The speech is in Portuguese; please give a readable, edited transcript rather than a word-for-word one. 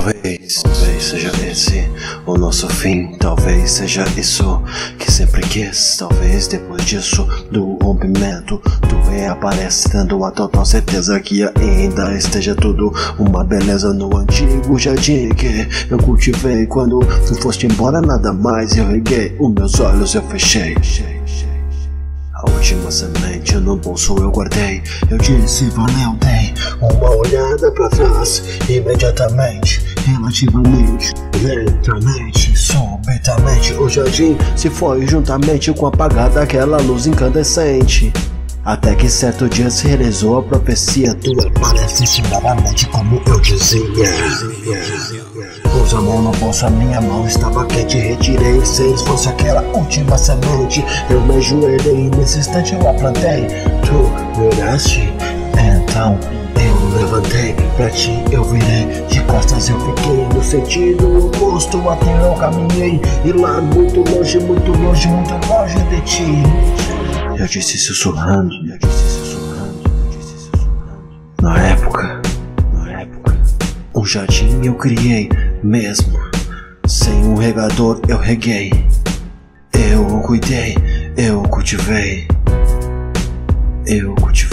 Talvez seja esse o nosso fim. Talvez seja isso que sempre quis. Talvez depois disso, do rompimento, tu reaparece dando a total certeza que ainda esteja tudo uma beleza no antigo jardim que eu cultivei. Quando tu foste embora, nada mais eu reguei, os meus olhos eu fechei. A última semente no bolso eu guardei. Eu disse valeu, dei uma olhada pra trás. Imediatamente, relativamente, lentamente, subitamente, o jardim se foi juntamente com a apagada aquela luz incandescente. Até que certo dia se realizou a profecia. Tu apareceste novamente como eu dizia. Pus a mão no bolso, a minha mão estava quente. Retirei, se fosse aquela última semente. Eu me ajoelhei, nesse instante eu a plantei. Tu me oraste, então eu levantei. Pra ti eu virei, de costas eu fiquei. No sentido oposto até eu caminhei. E lá muito longe, muito longe, muito longe de ti, eu disse sussurrando, Na época, um jardim eu criei mesmo. Sem um regador eu reguei. Eu o cuidei, eu o cultivei.